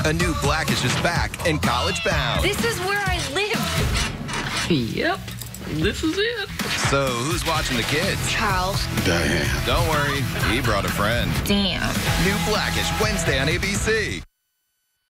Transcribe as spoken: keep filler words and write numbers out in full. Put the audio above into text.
A new Blackish is back and College Bound. This is where I live. Yep, this is it. So who's watching the kids? Charles. Diane. Don't worry, he brought a friend. Damn. New Blackish, Wednesday on A B C.